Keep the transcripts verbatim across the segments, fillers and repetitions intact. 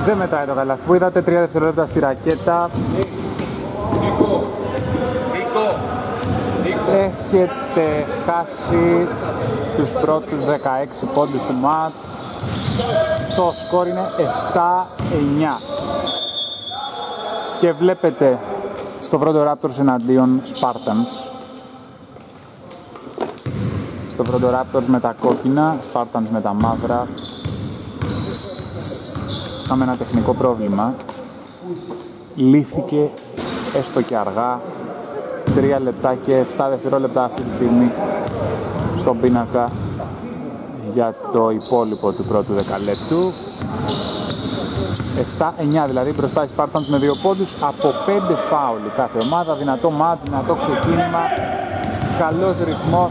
Δεν μετράει το καλάθι που είδατε, τρία δευτερόλεπτα στη ρακέτα. Νίκο, Νίκο, Νίκο. Έχετε χάσει τους πρώτους δεκαέξι πόντους του μάτς. Το σκορ είναι επτά εννιά. Και βλέπετε στο πρώτο Raptors εναντίον Spartans. Στο πρώτο Raptors με τα κόκκινα, Spartans με τα μαύρα. Είχαμε ένα τεχνικό πρόβλημα. Λύθηκε έστω και αργά. τρία λεπτά και επτά δευτερόλεπτα αυτή τη στιγμή στον πίνακα για το υπόλοιπο του πρώτου δεκαλέπτου. επτά εννιά δηλαδή, μπροστά οι Spartans με δύο πόντους από πέντε φάουλ κάθε ομάδα. Δυνατό μάτς, δυνατό ξεκίνημα, καλός ρυθμός,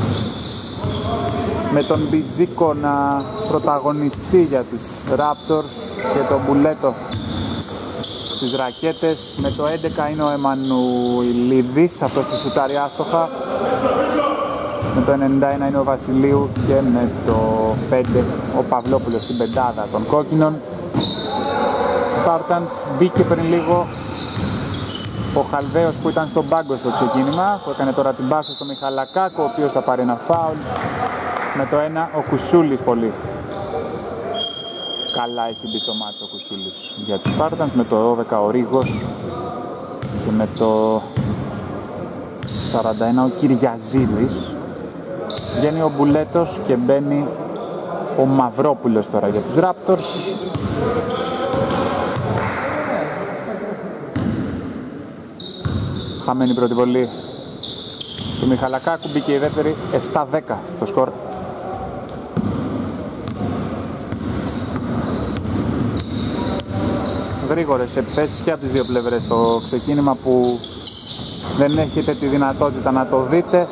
με τον Μπιζίκο να πρωταγωνιστεί για τους Raptors και τον Μπουλέτο στις ρακέτες. Με το έντεκα είναι ο Εμμανουηλίδης, αυτός που σουτάρει άστοχα. Με το ενενήντα ένα είναι ο Βασιλείου και με το πέντε ο Παυλόπουλος στην πεντάδα των κόκκινων. Spartans μπήκε πριν λίγο ο Χαλδαίος που ήταν στον πάγκο στο ξεκίνημα, που έκανε τώρα την πάσα στο Μιχαλακάκο, ο οποίος θα πάρει ένα φάουλ. Με το ένα ο Κουσούλης πολύ καλά έχει μπει στο μάτσο ο Κουσούλης για τους Spartans. Με το δώδεκα ο Ρίγος και με το σαράντα ένα ο Κυριαζίδης. Βγαίνει ο Μπουλέτος και μπαίνει ο Μαυρόπουλος τώρα για τους Raptors. Χαμένη πρώτη βολή του Μιχαλακάκου, μπήκε η δεύτερη, επτά δέκα το σκορ. Γρήγορες επιθέσεις και από τις δύο πλευρές το ξεκίνημα που δεν έχετε τη δυνατότητα να το δείτε.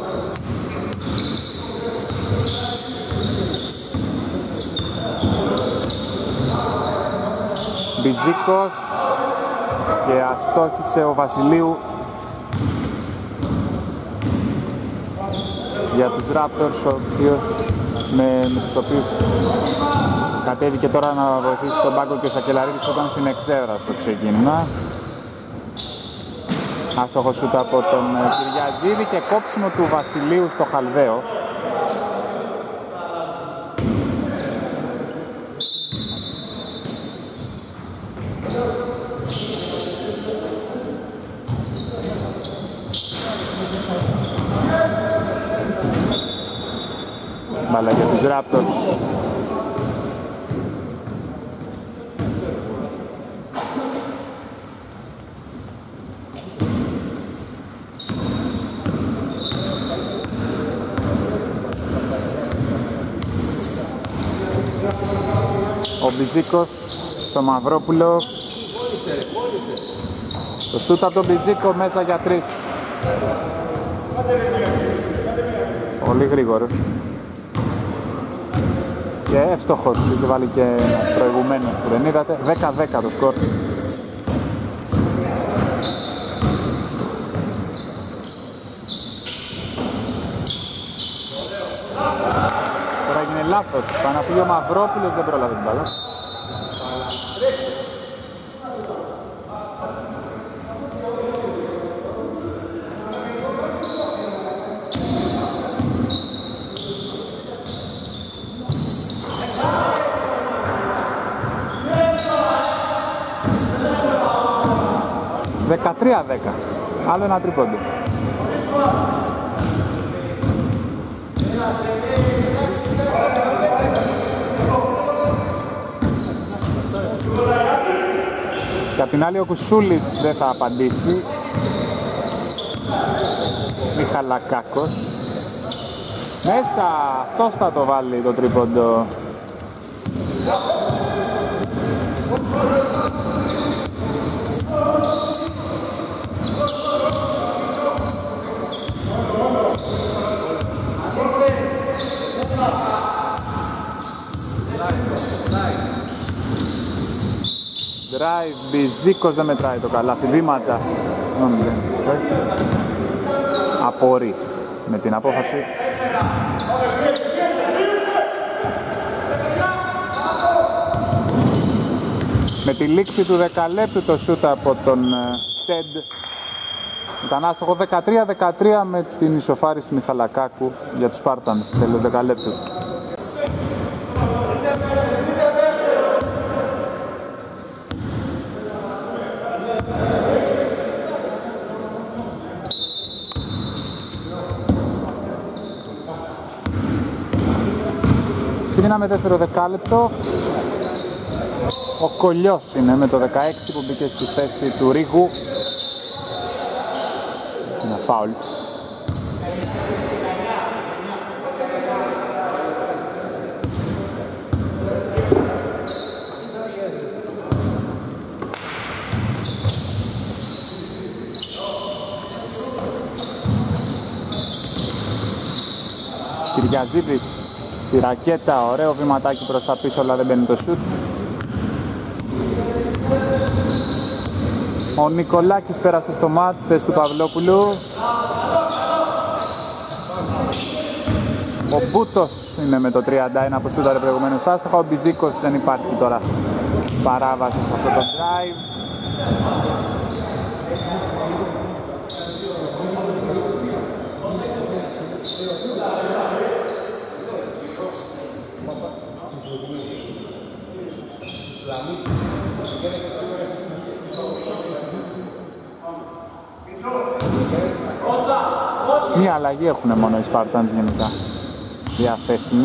Μπιζίκος και αστόχησε ο Βασιλείου για τους Raptors, ο οποίος, με, με τους οποίους κατέβηκε τώρα να βοηθήσει στον πάγκο και ο Σακελαρίδης όταν στην εξέδρα στο ξεκίνημα. Άστοχο σούτ από τον Κυριαζίδη και κόψιμο του Βασιλείου στο Χαλδαίο. Μπάλα για τους Raptors. Ο Μπιζίκος στο Μαυρόπουλο. Το σούτ από τον Μπιζίκο μέσα για τρεις. Πολύ γρήγορος. Και εύστοχος, είχε βάλει και προηγουμένως που δεν είδατε. δέκα δέκα το σκορ. Τώρα έγινε λάθος, πάει να φύγει ο Μαυρόπουλος, δεν πρόλαβε την μπάλα. δεκατρία δέκα, άλλο ένα τρίποντο. Και απ' την άλλη ο Κουσούλης δεν θα απαντήσει. Μιχαλακάκος. Μέσα, αυτός θα το βάλει το τρίποντο. Drive, Μπιζίκος δεν μετράει το καλάθι, βήματα. Απορεί με την απόφαση. Με τη λήξη του δεκαλέπτου το σούτ από τον Ted ήταν άστοχο. Δεκατρία δεκατρία με την ισοφάριση του Μιχαλακάκου για τους Spartans τέλος δεκαλέπτου. Ξεκινάμε δεύτερο δεκάλεπτο. Ο Κολλιός είναι με το δεκαέξι που μπήκε στη θέση του Ρίγου. Ένα φάουλ. Κυριαζίδης στη ρακέτα, ωραίο βηματάκι προς τα πίσω αλλά δεν μπαίνει το σουτ. Ο Νικολάκης πέρασε στο μάτς, θέση του Παυλόπουλου. Ο Μπούτος είναι με το τριάντα ένα που σούταρε προηγουμένως άστοχα. Ο Μπιζίκος δεν υπάρχει τώρα παράβαση σε αυτό το drive. Μία αλλαγή έχουν μόνο οι Spartans γενικά διαθέσιμοι.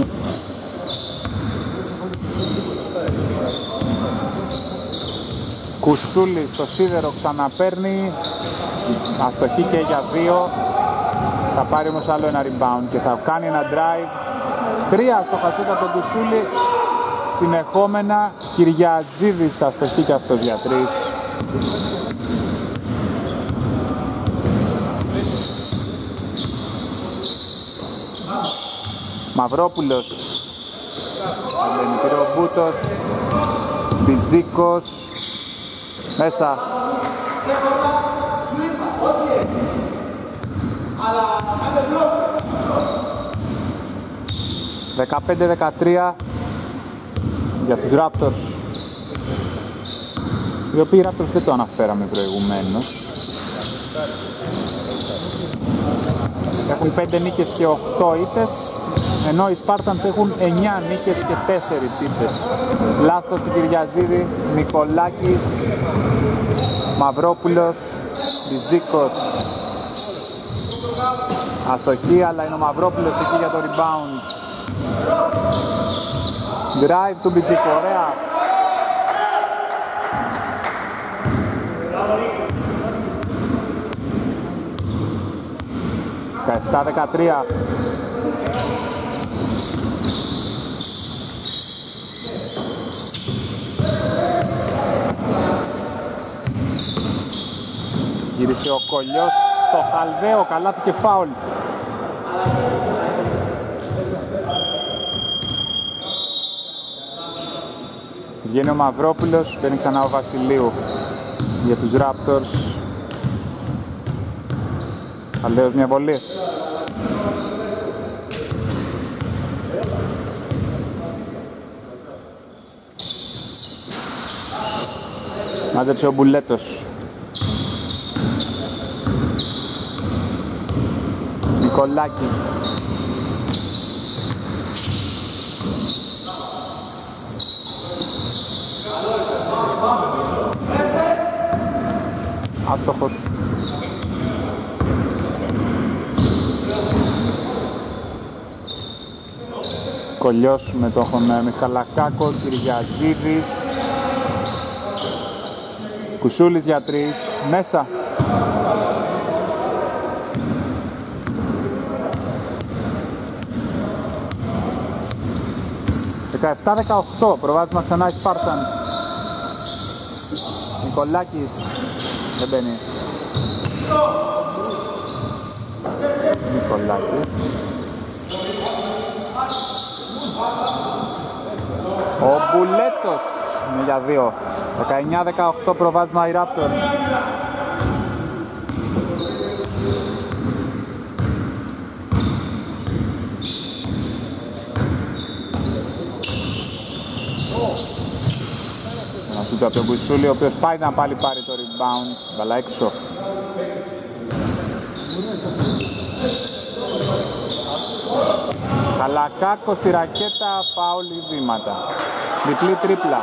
Κουσούλης στο σίδερο ξαναπαίρνει, αστοχή και για δύο. Θα πάρει όμως άλλο ένα rebound και θα κάνει ένα drive. Τρία αστοχα σούτ από τον Κουσούλη συνεχόμενα. Κυριαζίδης αστοχή και αυτός για τρεις. Μαυρόπουλος, Αλενιτήρο Μπούτος, Μπιζίκος, μέσα. δεκαπέντε δεκατρία για τους Raptors, οι οποίοι Raptors δεν το αναφέραμε προηγουμένως. Έχουν πέντε νίκες και οκτώ ήττες, ενώ οι Spartans έχουν εννιά νίκες και τέσσερις ήττες. Λάθος του Κυριαζίδη, Νικολάκης, Μαυρόπουλος, Μπιζίκος. Αστοχή, αλλά είναι ο Μαυρόπουλος εκεί για το rebound. Drive του Μπιζίκου, ωραία. δεκαεπτά δεκατρία. Γύρισε ο Κολλιός στο χαλβαίο, καλάθι και φάουλ. Βγαίνει ο Μαυρόπουλος, μπαίνει ξανά ο Βασιλείου για τους Raptors. Χαλβαίος μια βολή. Μάζεψε ο Μπουλέτος. Νικολάκης. Άστοχος. Κολλιός με τον Μιχαλακάκο, Κυριαζίδης. Κουσούλης για τρεις, μέσα. δεκαεπτά δεκαοκτώ, προβάδισμα ξανά οι Spartans. Νικολάκης, δεν μπαίνει. Νικολάκης. Ο Μπουλέτος είναι για δύο. δεκαεννιά δεκαοκτώ προβάδισμα οι Raptors. σούτ από τον Κουσούλη, ο οποίος πάει να πάλι πάρει το rebound, μπαλά έξω. Χαλακάκο στη ρακέτα, φάουλ ή βήματα. Διπλή τρίπλα.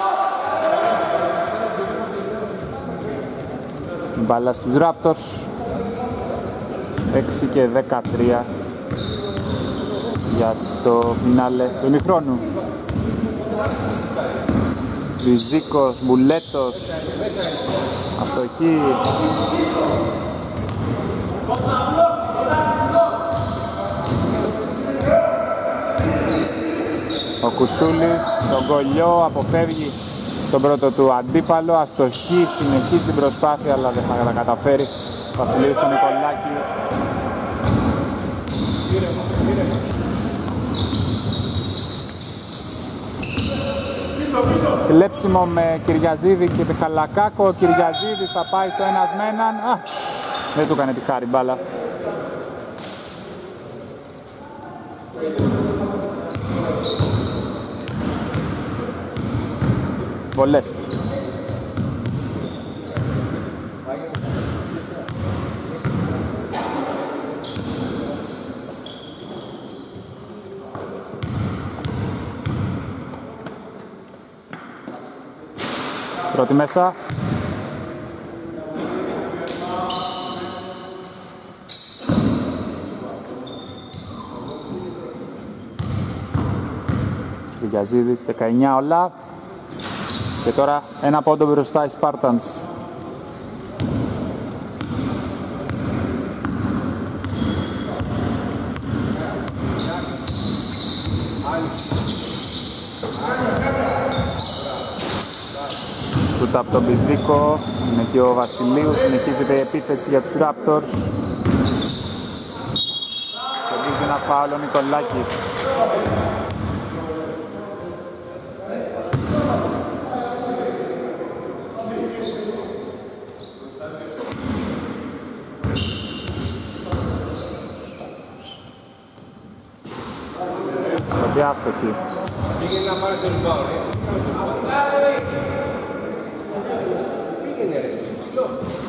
Μπάλα στους Raptors. έξι και δεκατρία για το φινάλε του ημιχρόνου. Ριζίκος, Μπουλέτος, αστοχή. Ο Κουσούλης, τον Κολλιό, αποφεύγει τον πρώτο του αντίπαλο, αστοχή, συνεχίζει την προσπάθεια αλλά δεν θα τα καταφέρει. Βασιλείου στον Νικολάκη. Κλέψιμο με Κυριαζίδη και Πιχαλακάκο. Ο Κυριαζίδης θα πάει στο ένας με έναν. Α, δεν του έκανε τη χάρη μπάλα. Βολές. Πρώτη μέσα. Βηγιαζίδης, δεκαεννιά όλα. Και τώρα ένα πόντο μπροστά οι Spartans. Τούτα από τον Μπιζίκο, είναι και ο Βασιλείου, συνεχίζεται η επίθεση για τους Raptors. Κερδίζει ένα φάουλ ο Νικολάκης. Διάστοχη. Πήγαινε να πάρει το rebound, ε. Πήγαινε ρε, ψηλό.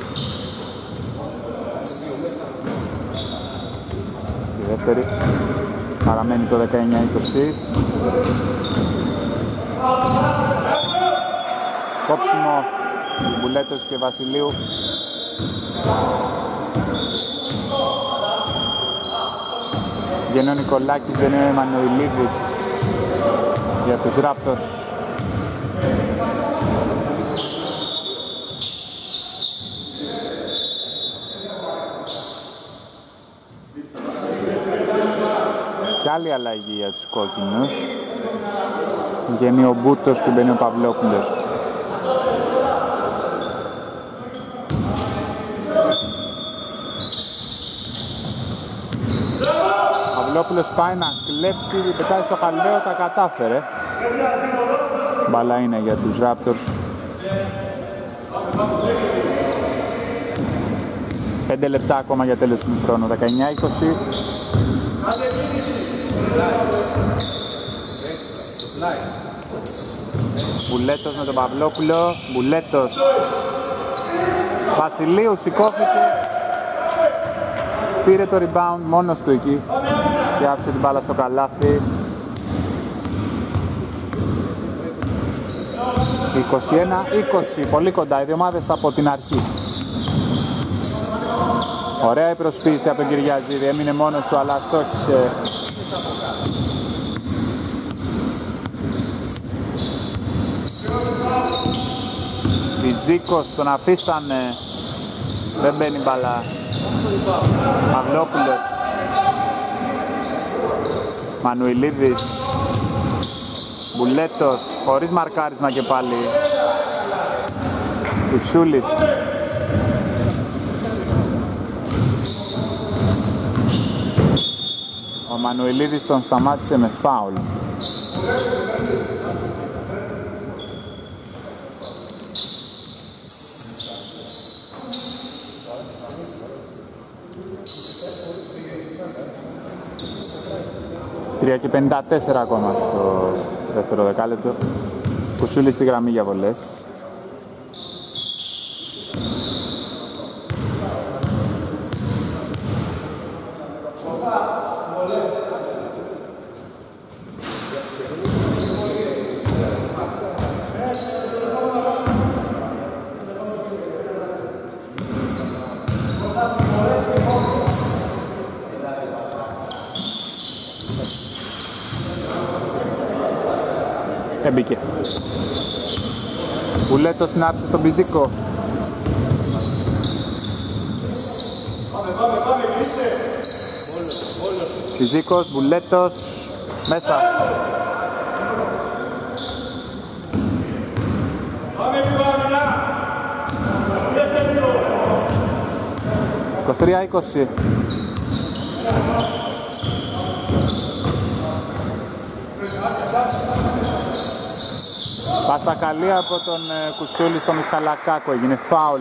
Τη δεύτερη. Παραμένει το δεκαεννιά είκοσι. Κόψιμο Μπουλέτος και Βασιλείου. Βγαίνει ο Νικολάκης, βγαίνει ο Εμμανουηλίδης για τους Raptors. Κι άλλη αλλαγή για τους κόκκινους. Βγαίνει ο Μπούτος και μπαίνει ο Παυλόπουλος. Ο Παυλόπουλος πάει να κλέψει, πετάει στο χαλαίο, τα κατάφερε. Μπάλα είναι για τους Raptors. Πέντε λεπτά ακόμα για τέλος του χρόνου, δεκαεννιά είκοσι. Μπουλέτος με τον Παυλόπουλο. Μπουλέτος. Βασιλείου σηκώθηκε. Πήρε το rebound μόνος του εκεί και άφησε την μπάλα στο καλάθι. είκοσι ένα είκοσι, πολύ κοντά οι δύο ομάδες από την αρχή. Ωραία η προσποίηση από τον Κυριαζίδη, έμεινε μόνος του αλλά στόχισε. Βυζίκος τον αφήσανε, δεν μπαίνει μπαλά. Παυλόπουλος. Μανουηλίδης. Μπουλέτος, χωρίς μαρκάρισμα και πάλι. Κουσούλης. Ο Μανουηλίδης τον σταμάτησε με φάουλ. τρία και πενήντα τέσσερα ακόμα στο δεύτερο δεκάλεπτο. Κουσούλης στη γραμμή για βολές. Δεν μπήκε. Μπουλέτος την άφησε στον Πιζίκο. Πιζίκος, Μπουλέτος, μέσα. είκοσι τρία είκοσι. Πάσα καλή από τον Κουσούλη στο Μιχαλακάκο, έγινε φάουλ.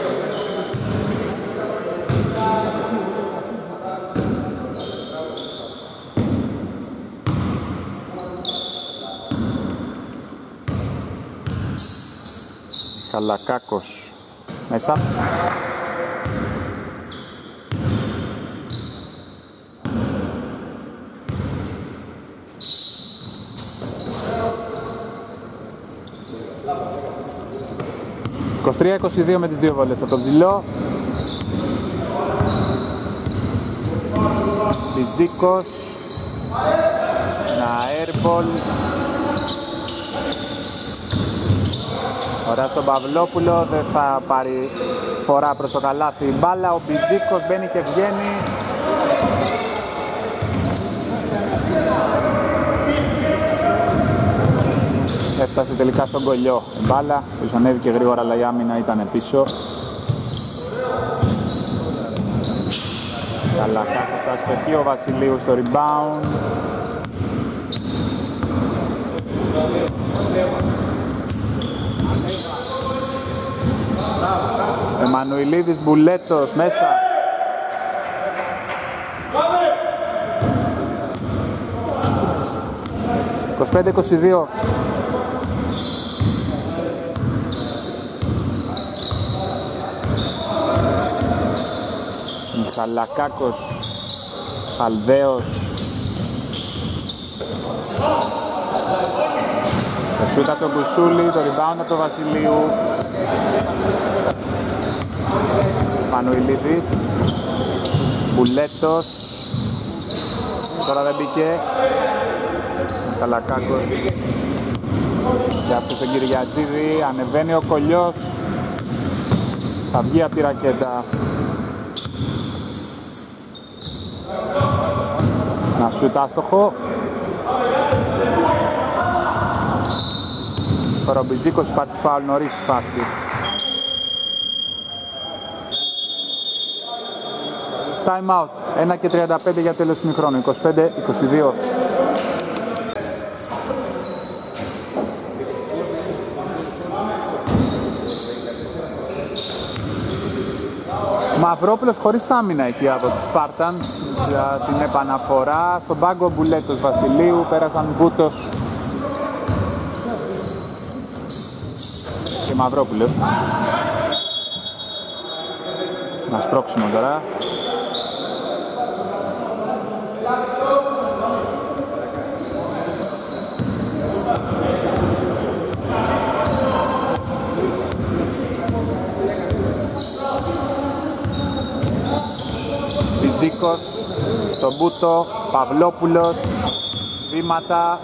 Μιχαλακάκος μέσα. είκοσι τρία είκοσι δύο με τις δύο βόλες από τον ψηλό. Πιζίκος. Ένα airball. Ωραία στον Παυλόπουλο, δεν θα πάρει φορά προς το καλάθι η μπάλα. Ο Πιζίκος μπαίνει και βγαίνει. Έφτασε τελικά στον κολλιό η μπάλα, που ανέβηκε γρήγορα αλλά η άμυνα ήταν πίσω. Καλακάκος αστοχή, ο Βασιλείου στο rebound. Εμμανουηλίδης, Μπουλέτος μέσα. είκοσι πέντε είκοσι δύο. Μιχαλακάκος, Χαλδαίος. Το σούτ από τον Κουσούλη, το rebound από τον Βασιλείου. Πανουηλίδης, Μπουλέτος. Τώρα δεν μπήκε. Μιχαλακάκος. Πιάσε τον Κυριαζίδη, ανεβαίνει ο Κολλιός. Θα βγει από τη ρακέτα. Να σούτ άστοχο. Τώρα ο Μπιζίκος υπάρχει φάουλ νωρίς στη φάση. Time out. ένα και τριάντα πέντε για τέλος του ημιχρόνου. είκοσι πέντε είκοσι δύο. Μαυρόπουλος χωρίς άμυνα εκεί από τους Spartans για την επαναφορά. Στον πάγκο Μπουλέτος, Βασιλείου, πέρασαν Μπούτος και Μαυρόπουλος. Να σπρώξουμε τώρα. Πιζίκος, στον Μπούτο, Παυλόπουλος, βήματα.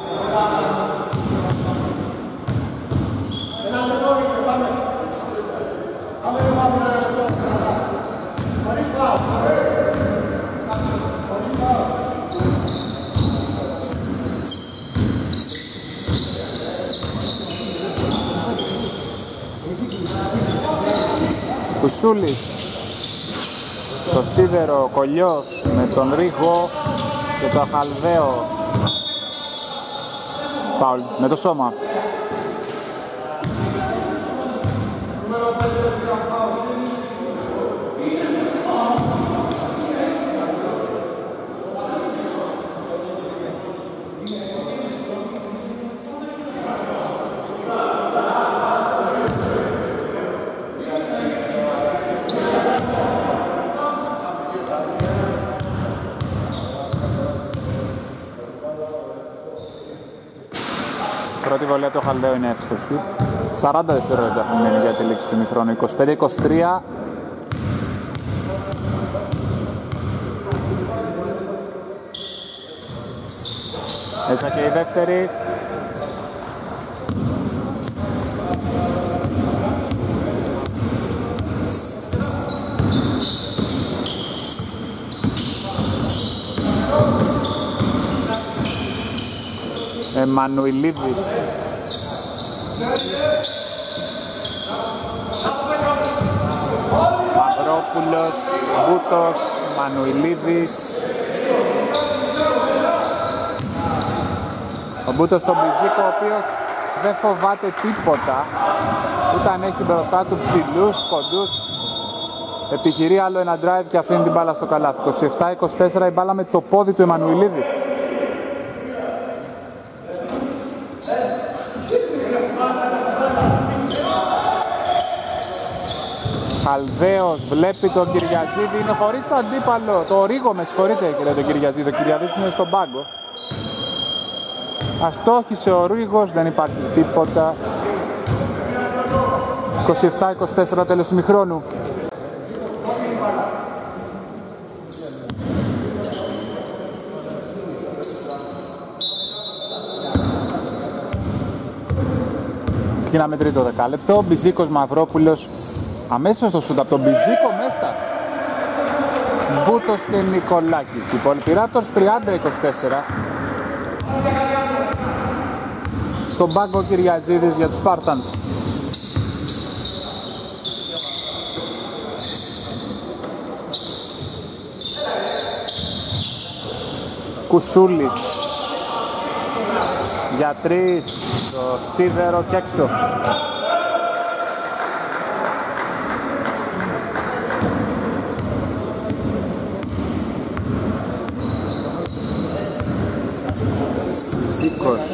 Κουσούλης, το σίδερο, Κολλιός με τον Ρίγο και το Χαλδαίο. Φάουλ με το σώμα. Πρώτη βολή από το Χαλδαίο είναι εύστοχη. σαράντα δευτερόλεπτα έχουν μείνει για τη λήξη του ημιχρόνου. είκοσι πέντε είκοσι τρία. Μέσα και η δεύτερη. Εμμανουηλίδης. Μαυρόπουλος, Μπούτος, Μανουηλίδης. Ο Μπούτος στον Μπιζίκο, ο οποίος δεν φοβάται τίποτα, ούτε αν έχει μπροστά του ψηλούς, κοντούς. Επιχειρεί άλλο ένα drive και αφήνει την μπάλα στο καλάθι. είκοσι επτά είκοσι τέσσερα η μπάλα με το πόδι του Εμμανουηλίδη. Χαλδαίος βλέπει τον Κυριαζίδη, είναι χωρίς αντίπαλο. Το Ρίγο, με συγχωρείτε κύριε τον Κυριαζίδη, ο Κυριαζίδης είναι στον πάγκο. Αστόχησε ο Ρίγος, δεν υπάρχει τίποτα. είκοσι επτά είκοσι τέσσερα τέλος ημιχρόνου. Ξεκινάμε τρίτο δεκάλεπτο. Μπιζίκος, Μαυρόπουλος. Αμέσως το σούτ από τον Μπιζίκο μέσα. Μπούτος και Νικολάκης. Οι Πολυπυράτορς τριάντα είκοσι τέσσερα. Στον πάγκο Κυριαζίδης για τους Σπάρτανς. Κουσούλης για τρεις, το σίδερο και έξω. Ζήκος.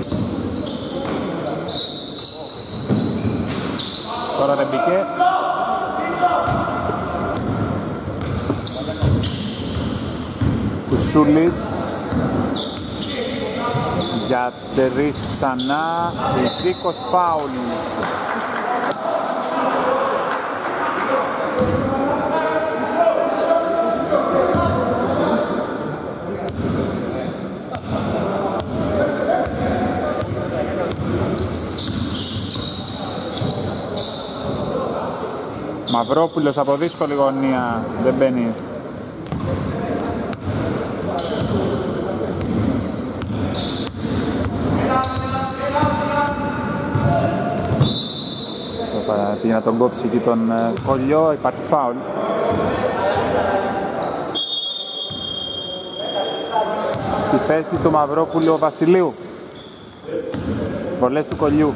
Τώρα δεν μπήκε. Κουσούλης για τρεις ξανά. Ζήκος, φάουλ. Μαυρόπουλος από δύσκολη γωνία, δεν μπαίνει. Πήγε να τον κόψει εκεί τον Κολλιό, υπάρχει φάουλ. Στη θέση του Μαυρόπουλου ο Βασιλείου. Βολές του Κολλιού.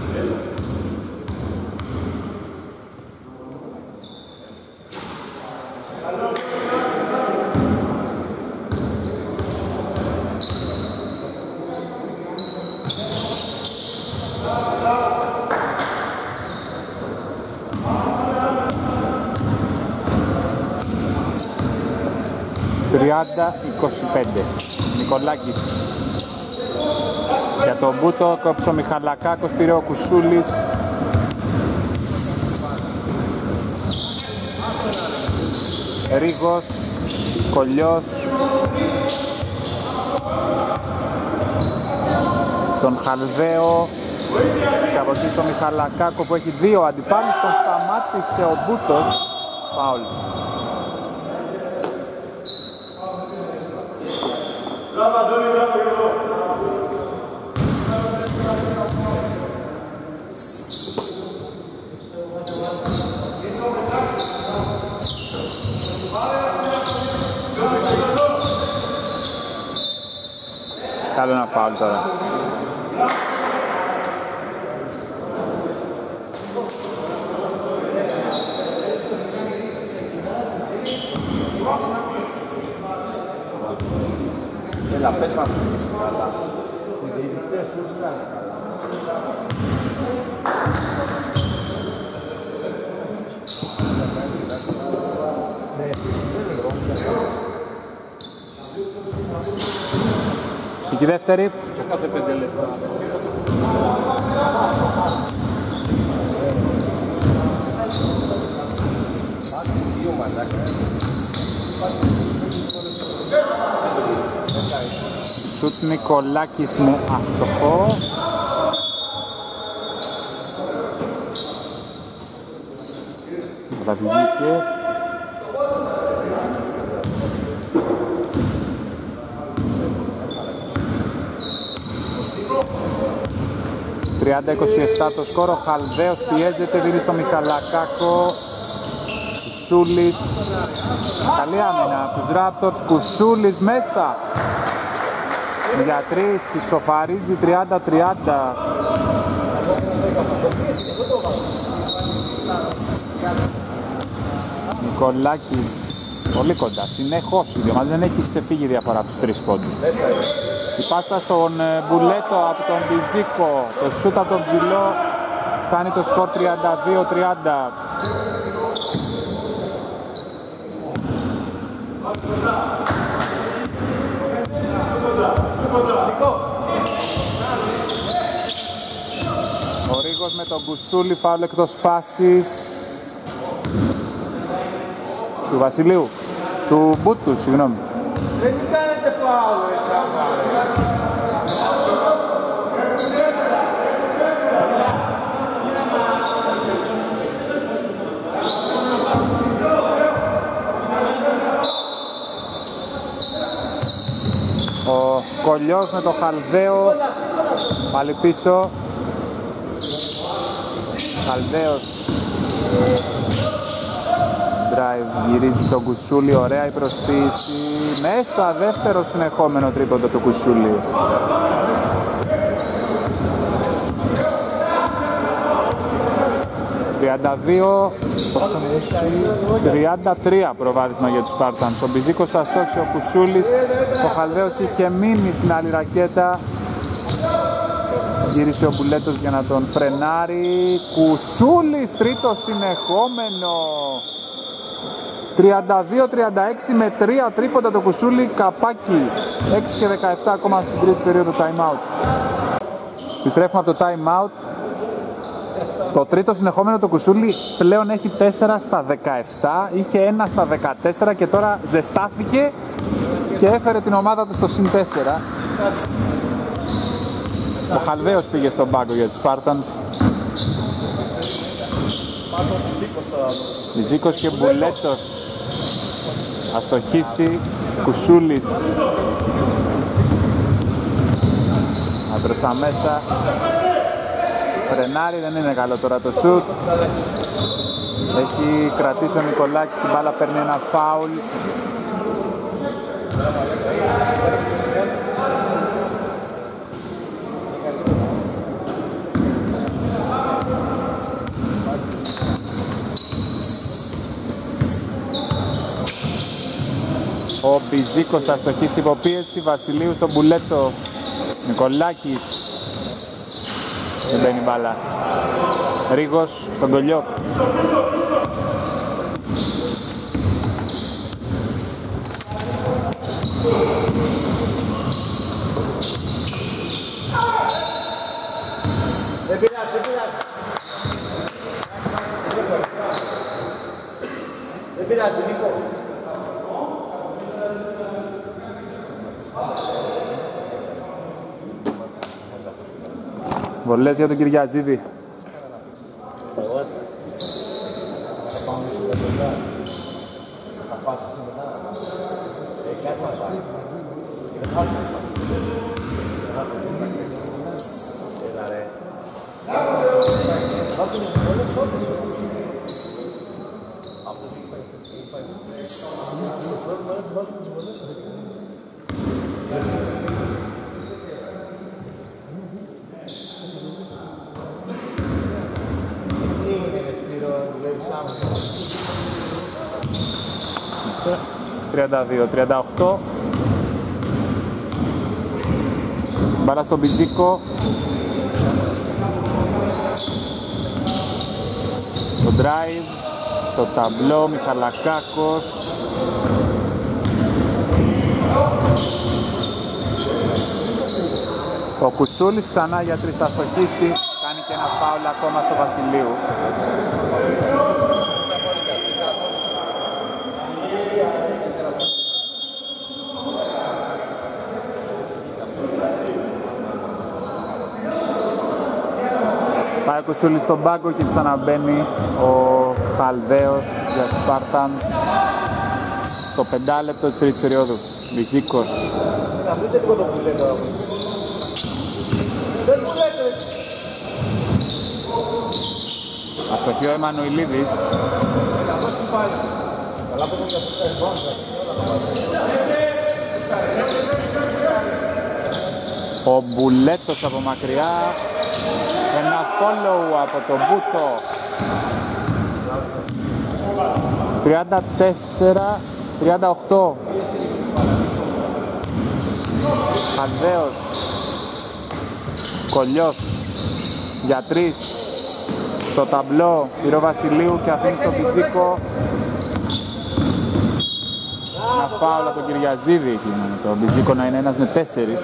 τριάντα είκοσι πέντε. Νικολάκης για τον Μπούτο, κόψε ο Μιχαλακάκος, πήρε ο Κουσούλης. Ρίγος, Κολλιός, τον Χαλδαίο και από εκεί στον Μιχαλακάκο που έχει δύο αντιπάλους, τον σταμάτησε ο Μπούτος. Φάουλ. Καλό ένα φάουλ τώρα. Έλα, πες να φύγεις καλά. Οι διαιτητές δεν ζητάνε καλά. Και η δεύτερη. Κάθε πέντε λεπτά. Σουτ Νικολάκης είναι αστοχό. Θα βγήκε. τριάντα είκοσι επτά το σκορ. Ο Χαλδαίος πιέζεται, δίνει στο Μιχαλακάκο. Κουσούλης, καλή άμυνα από τους Raptors. Κουσούλης μέσα για τρεις, ισοφαρίζει τριάντα τριάντα. Νικολάκης, πολύ κοντά, συνεχώς η ομάδα δεν έχει ξεφύγει διαφορά από τους τρεις πόντους. Η πάσα στον Μπουλέτο από τον Μπιζίκο, το σούτ από τον ψηλό κάνει το σκορ τριάντα δύο τριάντα. Ο Ρίγος με τον Κουσούλη, φάουλ εκτός φάσης του Βασιλείου, του Μπούτου, συγγνώμη. Δεν κάνετε φάουλ, έτσι άμα. Ο Κολλιός με το Χαλδαίο, πάλι πίσω. Χαλδαίος drive, γυρίζει στον Κουσούλη, ωραία η προσποίηση. Μέσα, δεύτερο συνεχόμενο τρίποντο του Κουσούλη. τριάντα δύο τριάντα τρία προβάδισμα για τους Spartans. Ο Μπιζίκος αστόχησε, ο Κουσούλης. Ο Χαλδαίος είχε μείνει στην άλλη ρακέτα. Γύρισε ο Μπουλέτος για να τον φρενάρει. Κουσούλης, τρίτο συνεχόμενο. τριάντα δύο τριάντα έξι με τρία τρίποντα το Κουσούλη. Καπάκι, έξι και δεκαεπτά ακόμα στην τρίτη περίοδο time out. Επιστρέφουμε από το time out. Το τρίτο συνεχόμενο το Κουσούλη πλέον έχει τέσσερα στα δεκαεπτά, είχε ένα στα δεκατέσσερα και τώρα ζεστάθηκε και έφερε την ομάδα του στο συν τέσσερα. Ο Χαλδαίος πήγε στον πάγκο για τους Spartans. Μπιζίκος και Μπουλέτος. Αστοχίσει, Κουσούλης. Άντρος στα μέσα. Φρενάρι, δεν είναι καλό τώρα το σουτ. Έχει κρατήσει ο Νικολάκης, την μπάλα παίρνει ένα φάουλ. Ο Μπιζίκος θα αστοχίσει υποπίεση, Βασιλείου στον Μπουλέτο. Νικολάκης. Δεν μπαίνει μπάλα. Ρίγος στον Κολλιό. Δεν πειράζει, δεν πειράζει. Δεν πειράζει, Νίκο. Βολές για τον Κυριαζίδη. τριάντα δύο τριάντα οκτώ. Μπάλα στον Μπιζίκο. Το drive στο ταμπλό, Μιχαλακάκος. Ο Κουσούλης ξανά για τρεις θα στοχίσει, κάνει και ένα φάουλ ακόμα στο Βασιλείου. Πάει ο Κουσούλης στον πάγκο και ξαναμπαίνει ο Χαλδαίος για τους Spartans στο πεντάλεπτο της τρίτης περίοδου. Μπιζίκος. Αστοχή ο Εμμανουηλίδης. Ο Μπουλέτος από μακριά. Ένα follow από τον Μπούτο. τριάντα τέσσερα τριάντα οκτώ. Χαλδαίος. Κολλιός. Για τρεις. Στο ταμπλό. Πήρε ο Βασιλείου και αφήνει στο Μπιζίκο. Ένα φάουλ από τον Κυριαζίδη εκεί. Το Μπιζίκο να είναι ένας με τέσσερις.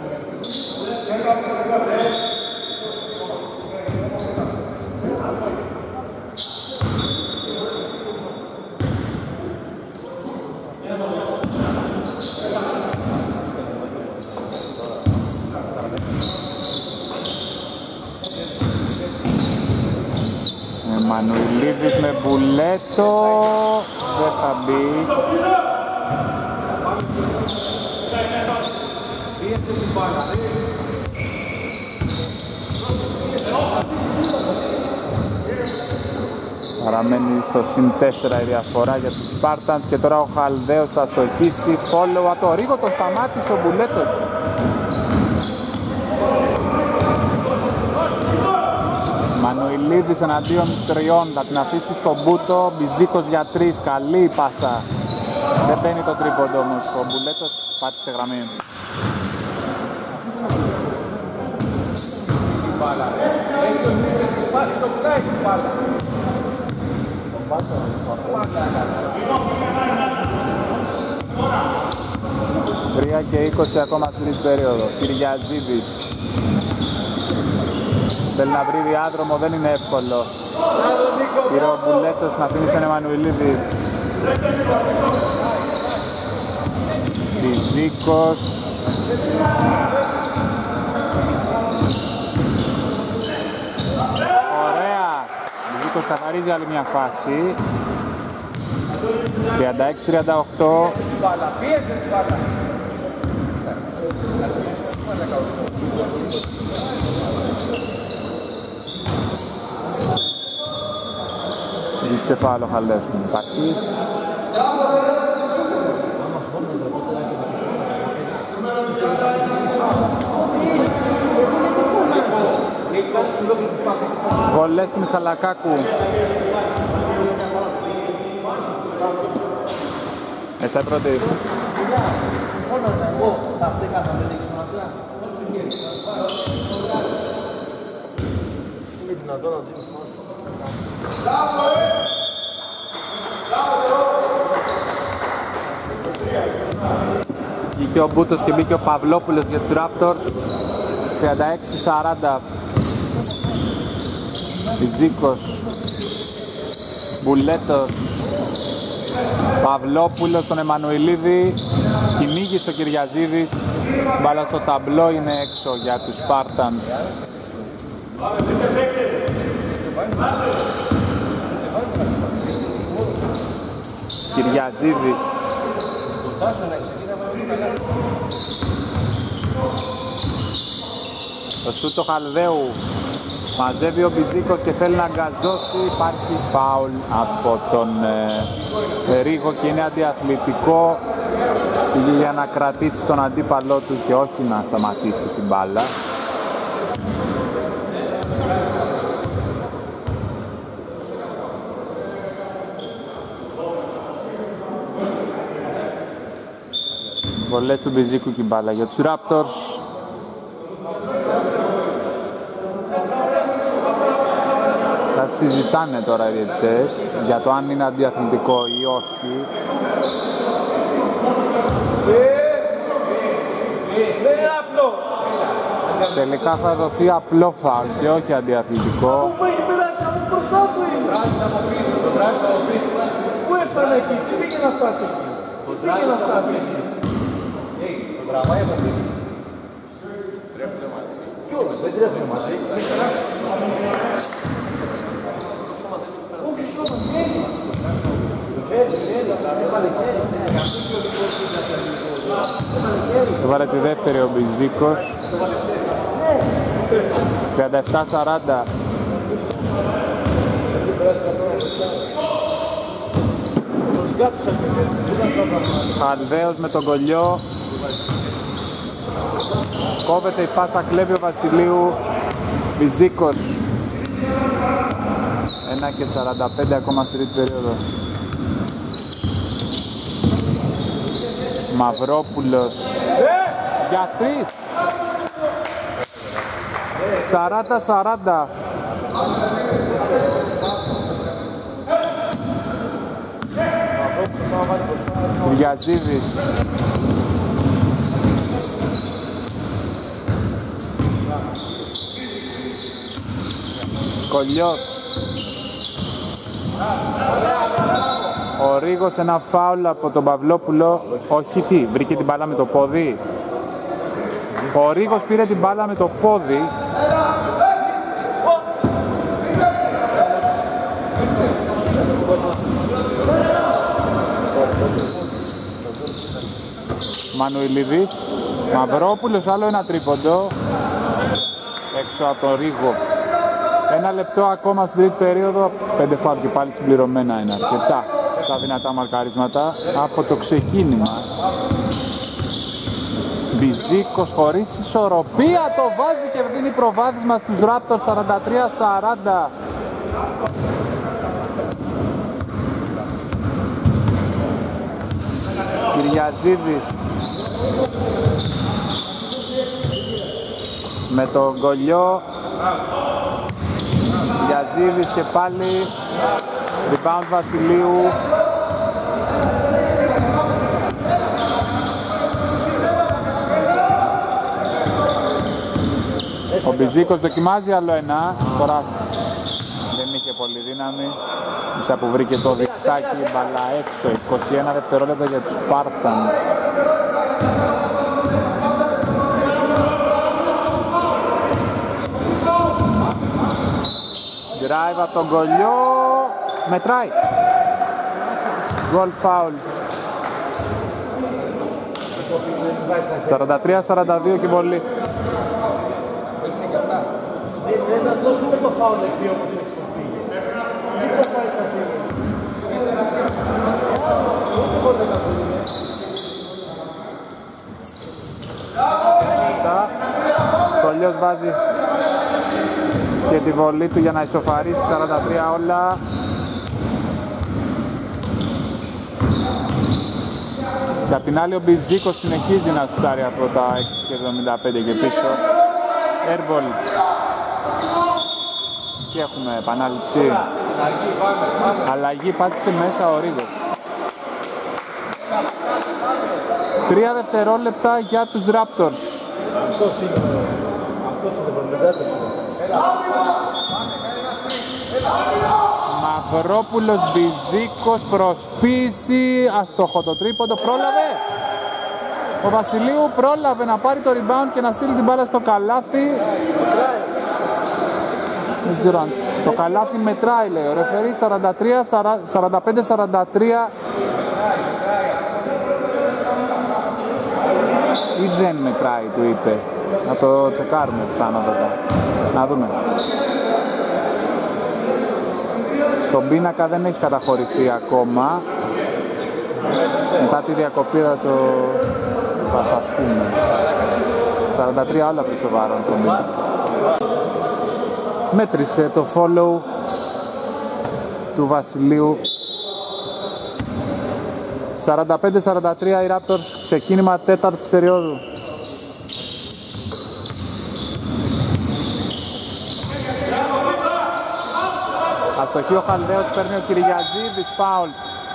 Μανουηλίδης με Μπουλέτο, δεν θα μπει. Παραμένει στο συν τέσσερα η διαφορά για τους Spartans και τώρα ο Χαλδαίος θα στοχίσει. Follow από το Ρίγο, το σταμάτησε ο Μπουλέτος. Μανουηλίδης εναντίον τριών, θα την αφήσει στον Μπούτο. Μπιζίκος για τρεις, καλή πάσα. Δεν μπαίνει το τρίποντο όμως, ο Μπουλέτος πάτησε γραμμή. τρία και είκοσι ακόμα στην τρίτη περίοδο. Κυριαζίδης. Θέλει να βρει διάδρομο, δεν είναι εύκολο. Πήρε ο Μπουλέτος να αφήνει στον Εμμανουηλίδη. Μπιζίκος. Ωραία. Μπιζίκος καθαρίζει άλλη μια φάση. τριάντα έξι τριάντα οκτώ. Ζήτησε φάουλ ο Χαλδαίος, υπάρχει. Βολές του Μιχαλακάκου. Εσά πρώτη. Φώναζα εγώ, θα αυτή κάνω, δεν έχεις φωνατλά. Είναι δυνατόν να δίνει φώνα. Βγήκε ο Μπούτος και μπήκε ο Παυλόπουλος για τους Raptors. τριάντα έξι σαράντα. Μπιζίκος. Μπουλέτος. Παυλόπουλος στον Εμμανουηλίδη. Κυνήγησε ο Κυριαζίδης. Μπάλα στο ταμπλό είναι έξω για τους Spartans. Κυριαζίδης. Το σούτ του Χαλδαίου. Μαζεύει ο Μπιζίκος και θέλει να γκαζώσει. Υπάρχει φάουλ από τον ε, Ρίγο και είναι αντιαθλητικό για να κρατήσει τον αντίπαλό του και όχι να σταματήσει την μπάλα. Βολές του Μπιζίκου και μπάλα για τους Raptors. Θα συζητάνε τώρα οι διαιτητές για το αν είναι αντιαθλητικό ή όχι. Δεν είναι απλό. Τελικά θα δοθεί απλό φάουλ και όχι αντιαθλητικό. Πού έχει περάσει από μπροστά του είναι. Τράβηξε από πίσω, το τράβηξε από πίσω. Πού έφτανε εκεί, τι πήγε να φτάσει εκεί. Τι πήγε να φτάσει εκεί. Το τραβάει από πίσω. Τρέπεται μαζί. Ποιο, δεν τρέπεται μαζί. Έχει περάσει. Όχι σώμα, χέρι. Το χέρι, χέρι, έβαλε χέρι. Έβαλε τη δεύτερη ο Μπιζίκος. τριάντα επτά σαράντα. Χαλδαίος με τον Κολλιό. Κόβεται η πάσα, κλέβει ο Βασιλείου. Βυζίκος. ένα και σαράντα πέντε ακόμα στη τρίτη περίοδο. Μαυρόπουλος για τρεις. σαράντα σαράντα. Κυριαζίδης. Κολλιός. Ο Ρίγος, ένα φάουλ από τον Παυλόπουλο. Όχι, τι, βρήκε την μπάλα με το πόδι. Ο Ρίγος πήρε την μπάλα με το πόδι. Μανουηλίδης. Μαυρόπουλος, άλλο ένα τρίποντο. Έξω από τον Ρίγο. Ένα λεπτό ακόμα στην τρίτη περίοδο. Πέντε φάουλ και πάλι συμπληρωμένα είναι αρκετά τα δυνατά μαρκαρίσματα από το ξεκίνημα. Βυζίκος χωρίς ισορροπία, το βάζει και δίνει προβάδισμα στους Raptors. Σαράντα τρία σαράντα. Κυριαζίδης με τον Κολλιό. Κυριαζίδης και πάλι. Rebound Βασιλείου. Ο Μπιζίκος δοκιμάζει άλλο ένα. Τώρα δεν είχε πολύ δύναμη. Ίσα που βρήκε το διχτάκι, μπαλά έξω. είκοσι ένα δευτερόλεπτα για τους Spartans. Drive από τον Κολλιό. Μετράει. Goal foul. σαράντα τρία σαράντα δύο και πολύ. Δεν θα δώσουμε το φάουλ εκεί όπως έτσι πως πήγε. Μην το πάει στα πήγε. Κολλιός βάζει και τη βολή του για να ισοφαρίσει. Σαράντα τρία όλα. Και απ' την άλλη ο Μπιζίκος συνεχίζει να σουτάρει από τα έξι και εβδομήντα πέντε και πίσω. Airball. Και έχουμε επανάληψη. Αλλαγή, πάτησε μέσα ο Ρίγος. Τρία δευτερόλεπτα για τους Raptors. Αυτός είναι, αυτός είναι το πεντάδες. Μαυρόπουλος, Μπιζίκος, προσποίηση, αστοχό το τρίποντο, πρόλαβε. Ο Βασιλείου πρόλαβε να πάρει το rebound και να στείλει την μπάλα στο καλάθι. Δεν ξέρω αν το καλάθι μετράει, λέει ο ρεφερή. Σαράντα πέντε σαράντα τρία. Ή δεν μετράει, του είπε. Να το τσεκάρουμε πιθανότατα. Να δούμε. Στον πίνακα δεν έχει καταχωρηθεί ακόμα. Μετά τη διακοπή θα το θα σας πούμε. σαράντα τρία όλα προς το παρόν στον πίνακα. Μέτρησε το follow του Βασιλείου. σαράντα πέντε σαράντα τρία οι Raptors, ξεκίνημα τέταρτης περίοδου. Αστοχή ο Χαλδαίος, παίρνει ο Κυριαζίδης, φάουλ.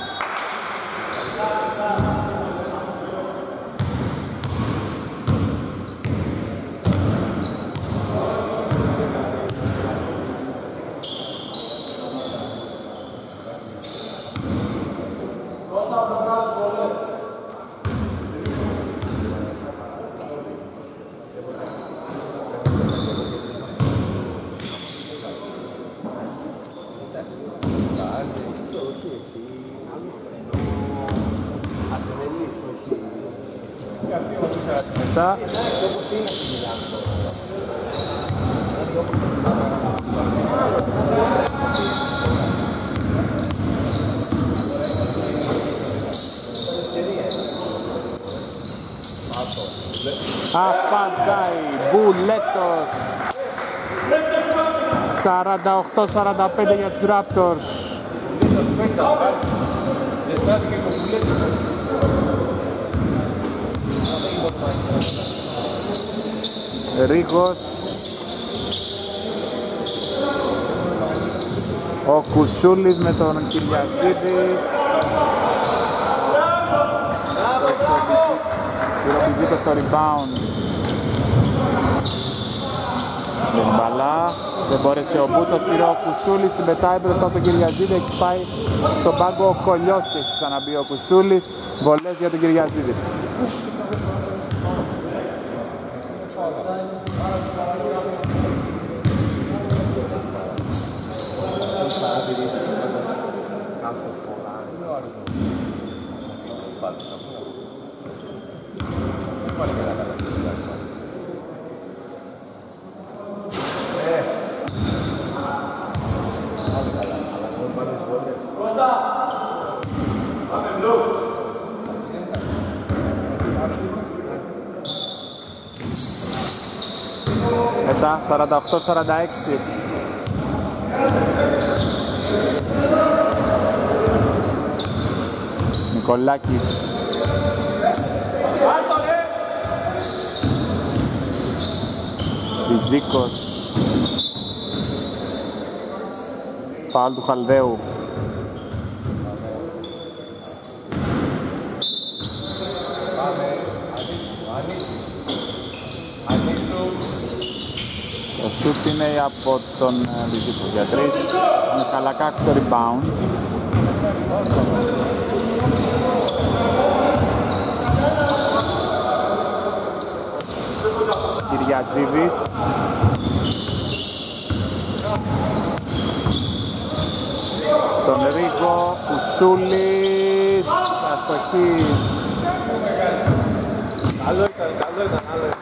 Μέσα. Απαντάει Μπουλέτος. σαράντα οκτώ σαράντα πέντε για τους Raptors. Ρίγος. Ο Κουσούλης με τον Κυριαζίδη. Πυροπιζίκο στο rebound. Δεν μπαλά. Δεν μπόρεσε ο Μπούτος, πήρε ο Κουσούλης, συμπετάει μπροστά στον Κυριαζίδη. Έχει πάει στον πάγκο ο Κολιός και έχει ξαναμπεί ο Κουσούλης. Βολές για τον Κυριαζίδη. Μέσα, σαράντα οκτώ σαράντα έξι. Νικολάκης. Φιζίκος. Φάουλ του Χαλδαίου. Το σούτ είναι από τον Φιζίκο για τρεις. Μιχαλακάκης στο rebound. Κυριαζίδης. Στον Ρίγο, Κουσούλης, αστοχή. Καλό ήταν, καλό ήταν, άλλο ήταν.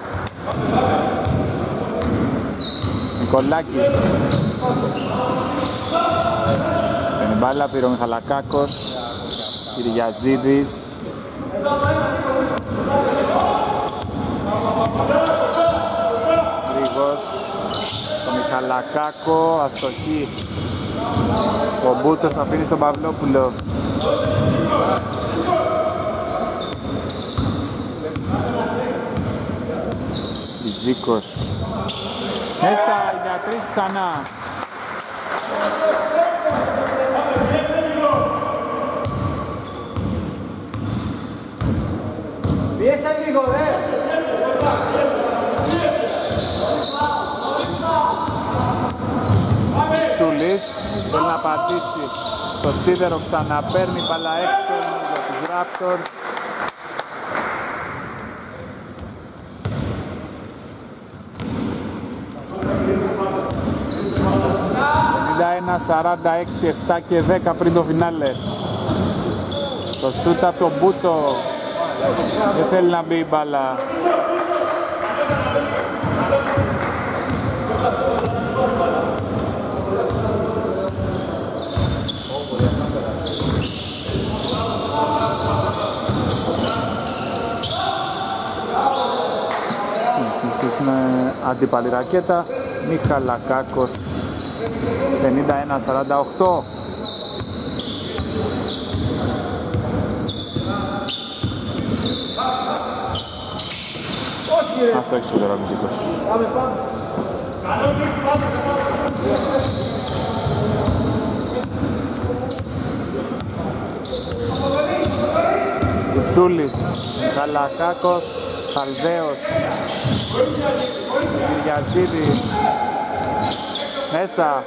Νικολάκης. Είναι μπάλα, πήρε ο Μιχαλακάκος. Κυριαζίδης. Ρίγος. Το Μιχαλακάκο, αστοχή. Ο Μπούτος θα αφήνει στον Παυλόπουλο. Φιζίκος. Μέσα για τρεις ξανά. Πιέστε λίγο, ρε! Σουλής θέλει να πατήσει το σίδερο, ξαναπαίρνει μπάλα έξω για τους Raptors. πενήντα ένα σαράντα έξι, επτά και δέκα πριν το φινάλε. Το σούτ από τον Μπούτο, δεν θέλει να μπει η μπάλα. Με αντίπαλη ρακέτα. Μιχαλακάκος. πενήντα ένα σαράντα οκτώ. Αυτό έχει σίγουρα ο Μιζίκος. Κουσούλης, Μιχαλακάκος, Χαλδαίος, Κυριαζίδης, μέσα.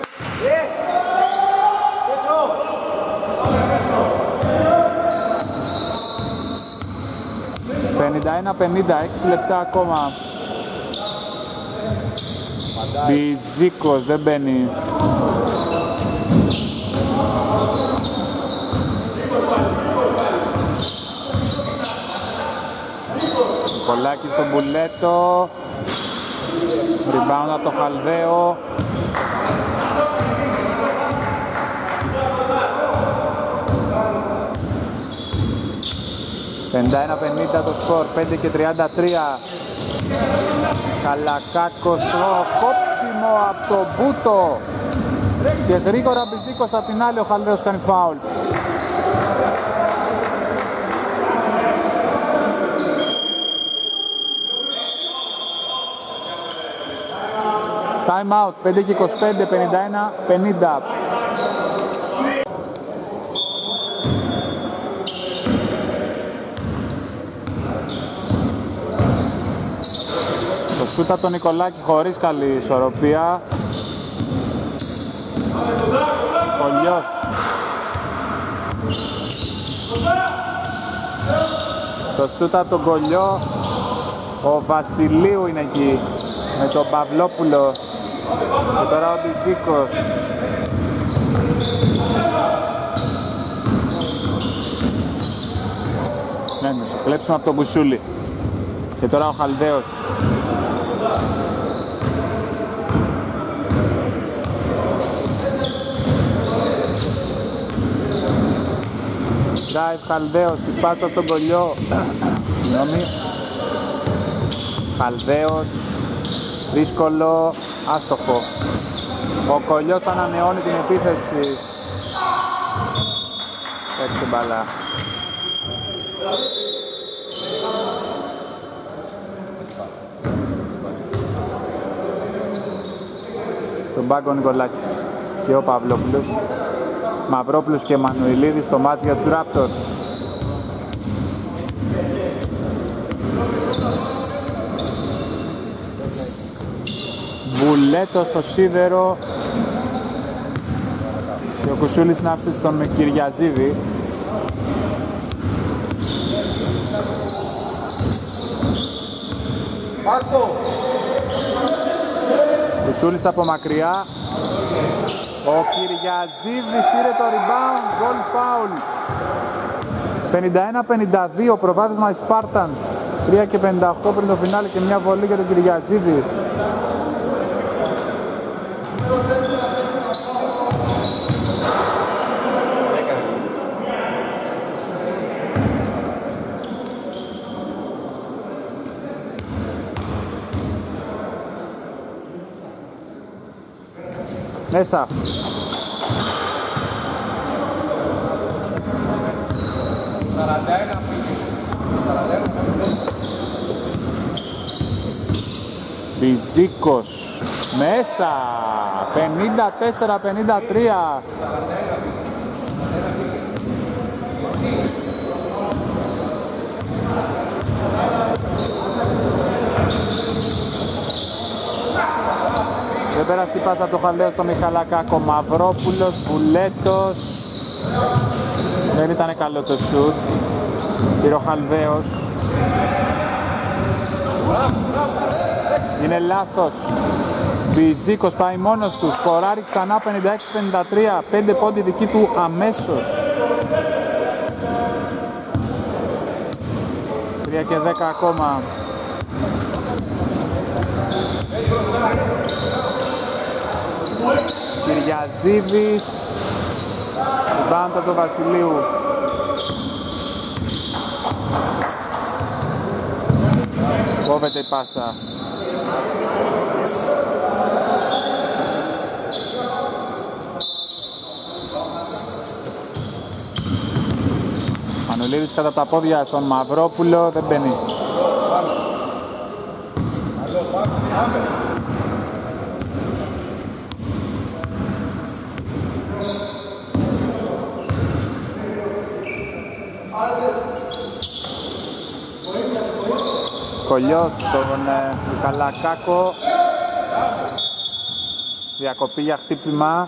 πενήντα ένα πενήντα, έξι λεπτά ακόμα. Φιζίκος δεν μπαίνει. Νικολάκης στον Μπουλέτο. Rebound από το Χαλδαίο. πενήντα ένα πενήντα το σκορ, πέντε και τριάντα τρία. Καλακάκος στο κόψιμο από το Μπούτο και γρήγορα Μπιζίκος απ' την άλλη, ο Χαλδαίος κάνει φάουλ. Time out, πέντε και είκοσι πέντε, πενήντα ένα πενήντα. Το σούτα τον Νικολάκη χωρίς καλή ισορροπία. Κολλιός. Το σούτα τον Κολλιό. Ο Βασιλείου είναι εκεί με τον Παυλόπουλο. Και τώρα ο Μπιζίκος. Ναι, ναι, κλέψουμε από τον Κουσούλη. Και τώρα ο Χαλδαίος. Drive Χαλδαίος, η πάσα στον Κολλιό. Συγγνώμη. Χαλδαίος. Δύσκολο, άστοχο. Ο Κολλιός ανανεώνει την επίθεση. Έξω μπαλά. Στον πάγκο ο Νικολάκης και ο Παυλόπουλος. Μαυρόπουλος και Μανουηλίδης στο μάτς για τους Raptors. Μπουλέτο στο σίδερο και ο Κουσούλης να άφησε στον Κυριαζίδη. Κουσούλης από μακριά. Ο Κυριαζίδης πήρε το rebound, goal foul. πενήντα ένα πενήντα δύο, προβάδισμα οι Spartans. τρία και πενήντα οκτώ πριν το φινάλε και μια βολή για τον Κυριαζίδη. Μέσα. Μπιζίκος. Μέσα. πενήντα τέσσερα πενήντα τρία. Δεν πέρασε η πάσα από το Χαλδαίο στο Μιχαλακάκο. Μαυρόπουλος, Βουλέτος. Δεν ήταν καλό το σουτ. Πήρε ο Χαλδαίος. Είναι λάθος. Μπιζίκος πάει μόνος του. Σκοράρει ξανά πενήντα έξι πενήντα τρία. πέντε πόντι δική του αμέσως. τρία και δέκα ακόμα. Κυριαζίδης. Μπάντα του Βασιλείου. Κόβεται η πάσα. Μανουλίδης κατά τα πόδια στον Μαυρόπουλο, δεν μπαίνει. Κολλιός στον ε, Καλακάκο. Διακοπή για χτύπημα.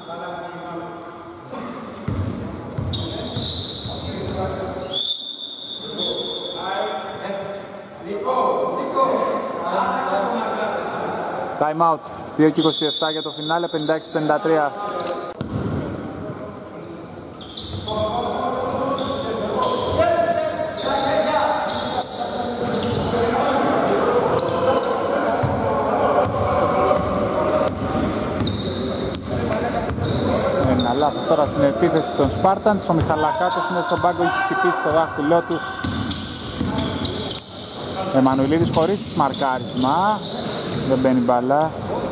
Time out. δύο και είκοσι επτά για το φινάλε, πενήντα έξι πενήντα τρία. Ένα λάθος τώρα στην επίθεση των Spartans. Ο Μιχαλακάκος είναι στον πάγκο, έχει χτυπήσει το δάχτυλό του. Εμμανουηλίδης χωρίς μαρκάρισμα. Δεν μπαίνει μπάλα.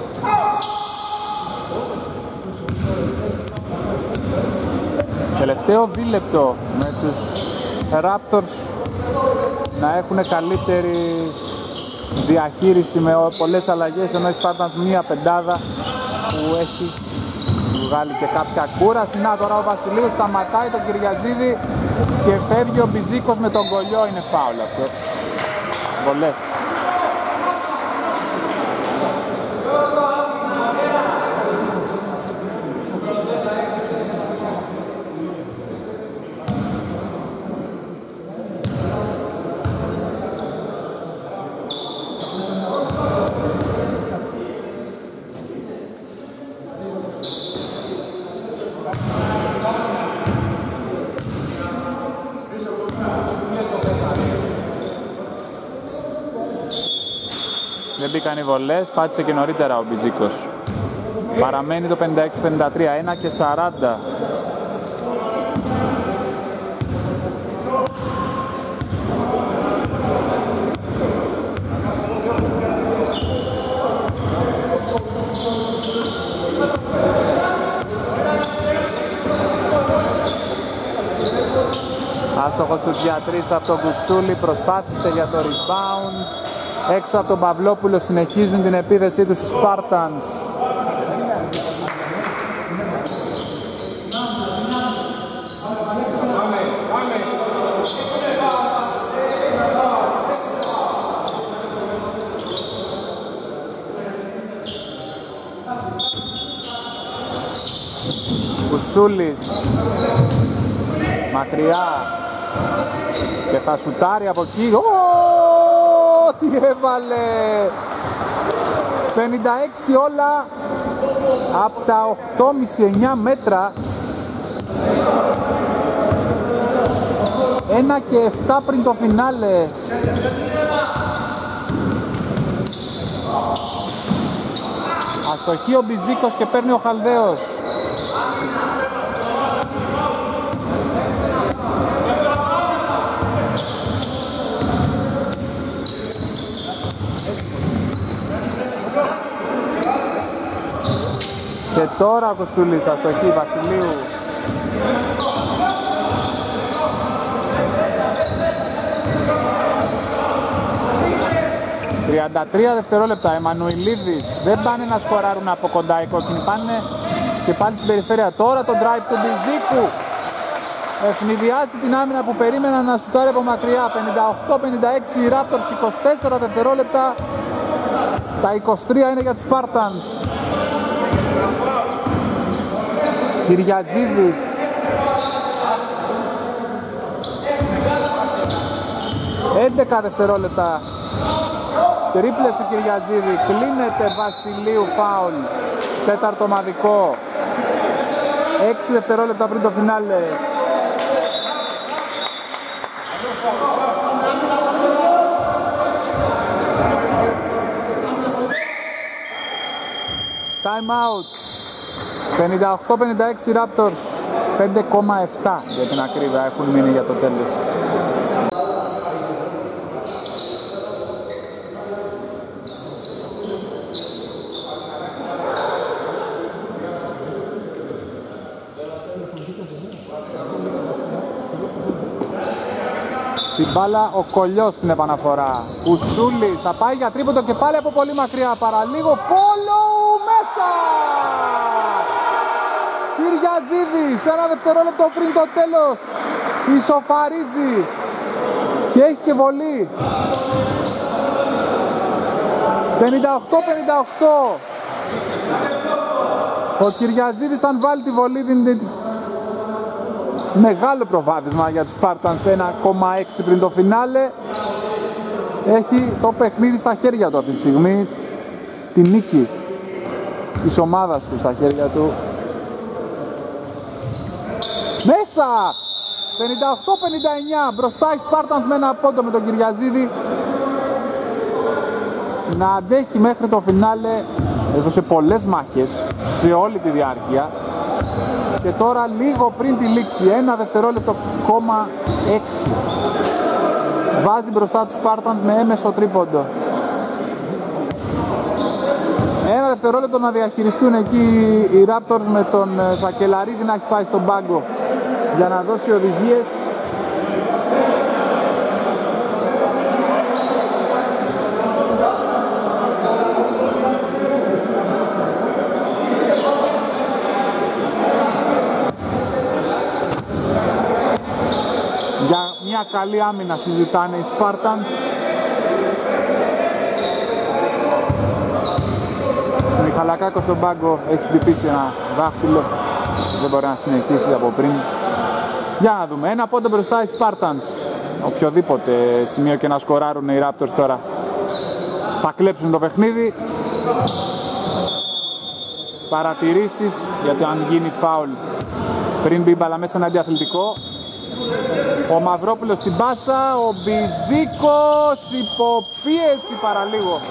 Τελευταίο δίλεπτο με τους Raptors να έχουν καλύτερη διαχείριση με πολλές αλλαγές, ενώ οι Spartans μία πεντάδα που έχει βγάλει και κάποια κούραση. Να τώρα ο Βασιλείος σταματάει τον Κυριαζίδη και φεύγει ο Μπιζίκος με τον κολλιό. Είναι φάουλ αυτό. Βολές. Δεν μπήκαν οι βολές, πάτησε και νωρίτερα ο Μπιζίκος. Παραμένει το πενήντα έξι πενήντα τρία, ένα και σαράντα. Άστοχος στους για τρεις από τον Κουσούλη, προσπάθησε για το rebound. Έξω από τον Παυλόπουλο συνεχίζουν την επίθεσή τους στους Spartans. Κουσούλης μακριά και θα σουτάρει από εκεί. Ω, τι έβαλε! πενήντα έξι όλα από τα οκτώ κόμμα πέντε εννιά μέτρα. ένα και επτά πριν το φινάλε. Αστοχεί ο Μπιζίκος και παίρνει ο Χαλδαίος. Και τώρα ο Κουσούλης, αστοχή Βασιλείου. τριάντα τρία δευτερόλεπτα, Εμμανουηλίδης. Δεν πάνε να σκοράρουν από κοντά οι κόκκινοι, πάνε και πάλι στην περιφέρεια. Τώρα το drive του Μπιζίκου ευνηδιάζει την άμυνα που περίμεναν να σουτάρει από μακριά. πενήντα οκτώ πενήντα έξι οι Raptors, είκοσι τέσσερα δευτερόλεπτα. Τα είκοσι τρία είναι για τους Spartans. Κυριαζίδης. έντεκα δευτερόλεπτα. Τρίπλες του Κυριαζίδη. Κλείνεται Βασιλείου, φάουλ. Τέταρτο ομαδικό. έξι δευτερόλεπτα πριν το φινάλε. Time out. πενήντα οκτώ πενήντα έξι Raptors, πέντε κόμμα επτά για την ακρίβεια έχουν μείνει για το τέλος. Στην μπάλα ο Κολλιός στην επαναφορά. Κουσούλης θα πάει για τρίποντο και πάλι από πολύ μακριά. Παραλίγο follow μέσα! Κυριαζίδης, ένα δευτερόλεπτο πριν το τέλος, ισοφαρίζει και έχει και βολή. πενήντα οκτώ πενήντα οκτώ. Ο Κυριαζίδης αν βάλει τη βολή δίνει μεγάλο προβάδισμα για τους Spartans, ένα κόμμα έξι πριν το φινάλε. Έχει το παιχνίδι στα χέρια του αυτή τη στιγμή, τη νίκη της ομάδας του στα χέρια του. Μέσα! πενήντα οκτώ πενήντα εννιά, μπροστά οι Spartans με ένα πόντο με τον Κυριαζίδη. Να αντέχει μέχρι το φινάλε, έδωσε πολλές μάχες σε όλη τη διάρκεια. Και τώρα λίγο πριν τη λήξη, ένα δευτερόλεπτο κόμμα έξι. βάζει μπροστά τους Spartans με έμεσο τρίποντο. Ένα δευτερόλεπτο να διαχειριστούν εκεί οι Raptors με τον Σακελαρίδη να έχει πάει στον πάγκο για να δώσει οδηγίες. Για μια καλή άμυνα συζητάνε οι Spartans. Ο Μιχαλακάκος στον πάγκο έχει χτυπήσει ένα δάχτυλο, δεν μπορεί να συνεχίσει από πριν. Για να δούμε, ένα πόντο μπροστά οι Spartans. Οποιοδήποτε σημείο και να σκοράρουν οι Raptors τώρα θα κλέψουν το παιχνίδι. Παρατηρήσεις, γιατί αν γίνει φάουλ πριν μπει μπάλα μέσα ένα αντιαθλητικό. Ο Μαυρόπουλος στην πάσα, ο Μπιζίκος υποπίεση παραλίγο.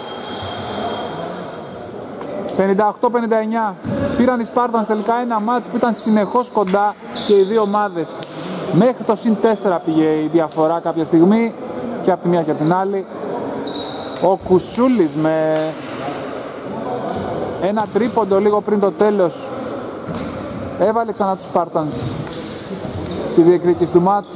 πενήντα οκτώ πενήντα εννιά. Πήραν οι Spartans τελικά ένα μάτς που ήταν συνεχώς κοντά και οι δύο ομάδες. Μέχρι το συν τέσσερα πήγε η διαφορά κάποια στιγμή και από τη μία και από την άλλη. Ο Κουσούλης με ένα τρίποντο λίγο πριν το τέλος έβαλε ξανά τους Spartans στη διεκδίκηση του μάτς.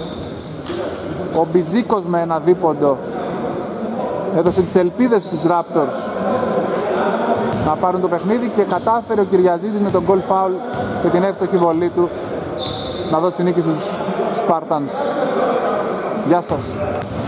Ο Μπιζίκος με ένα δίποντο έδωσε τις ελπίδες στους Raptors να πάρουν το παιχνίδι και κατάφερε ο Κυριαζίδης με τον goal foul και την εύστοχη βολή του να δώσει την νίκη στους Spartans. Γεια σας.